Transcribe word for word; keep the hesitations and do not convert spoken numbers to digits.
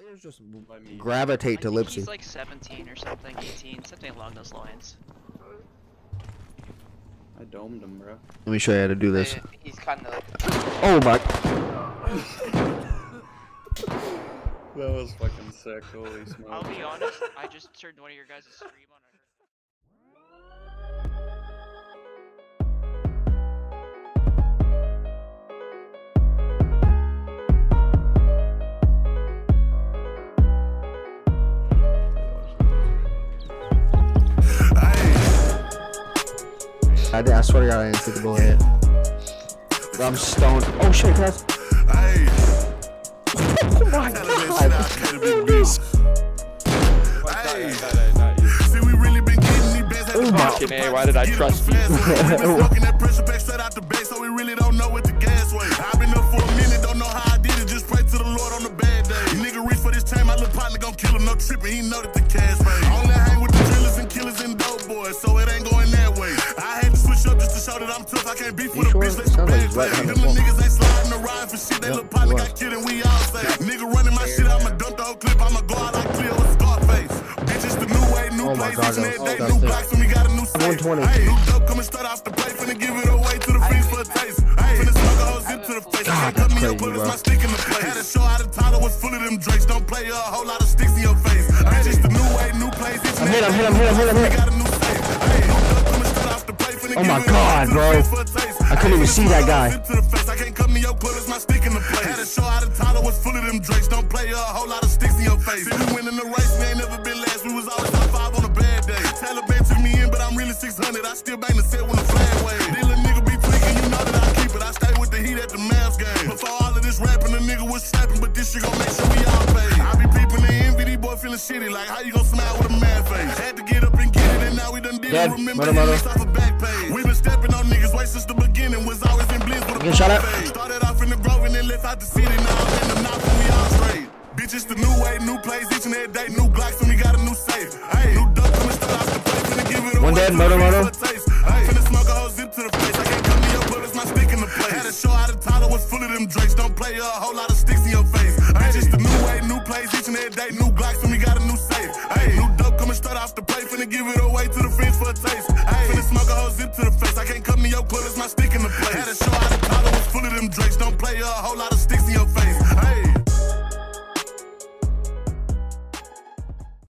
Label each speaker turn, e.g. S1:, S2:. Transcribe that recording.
S1: Players just gravitate to lip sync.
S2: He's like seventeen or something, eighteen, something along those lines.
S3: I domed him, bro.
S1: Let me show you how to do this.
S4: He's kind of.
S1: Oh my.
S3: That was fucking sick. Holy smoke.
S2: I'll be honest, I just turned one of your guys' stream on.
S1: I, did, I swear to God, I didn't take the bullet. I'm stoned. Oh shit, guys.
S5: Hey.
S1: Oh my God.
S5: Hey. See, we really been getting these bands.
S1: Oh my.
S6: Fucking A, why did I trust you?
S5: Walking that pressure pack straight out the base, so we really don't know what the gas weight. I've been up for a minute, don't know how I did it. Just pray to the Lord on the bad day. Nigga reach for this chain, my little partner gon' kill him, no tripping. He know that the cash paid. I only hang with the drillers and killers and dope boys, so it ain't going that way. I had to switch up just to show that I'm tough. I can't beef with a bitch, let the bag play. Them little niggas ain't sliding around for shit. They little partner got killed and we all say, nigga running my shit, I'ma dump the whole clip. I'ma go out like clear with Scarface. Bitch, it's the new way, new place. Each and every day, new blocks, and we got a new safe. Hey, new dope coming straight off the plate. Finna give it away to the fiends for a taste. Hey, finna smoke a whole zip to the face. I can't cut me up, but it's my stick in the place. Had a show out of Tyler was full of them drakes. Don't play a whole lot of sticks in your face. Bitch, it's the new way, new place. Each and every day, we got a new safe. Hey, new dope coming straight off the plate.
S1: Oh my God, bro. I couldn't even see that guy.
S5: I can't cut me up, but it's my stick in the place. Had a show out of Tyler was full of them drakes. Don't play a whole lot of sticks in your face. See, we win in the race, we ain't never been last. We was always top five on a bad day. Taliban took me in, but I'm really six hundred. I still bang the set when the flag wave. This little nigga be tweaking, you know that I keep it. I stay with the heat at the Mavs game. Before all of this rapping, the nigga was strapping, but this shit gon' make sure we all pay. I be peeping the envy, these boy feeling shitty. Like, how you gon' smile with a mad face? Had to get up and get it, and now we done did it. Remember the next off a back page. We been stepping on niggas way since the beginning. Was always in blitz with a
S1: shut up.
S5: Started off in the Grove and then left out the city. Now I'm in the knock and we all straight. Bitch, it's the new way, new place. Each and every day, new Glocks and we got a new safe. Hey, new duck coming straight off the plate. Finna give it away.
S1: One dead, murder, murder.
S5: Hey, finna smoke a whole zip to the face. I can't cut me up, but it's my stick in the place. Had a show out of Tyler was full of them drakes. Don't play a whole lot of sticks in your face. Bitch, it's the new way, new place. Each and every day, new Glocks and we got a new safe. Hey, new dope coming straight off the plate. Finna give it away to the friends for a taste. Hey, finna smoke a whole zip to the face. I can't cut me up, but it's my stick in the place. Had a show out of Tyler was full of them drakes. Don't play a whole lot of sticks in your face.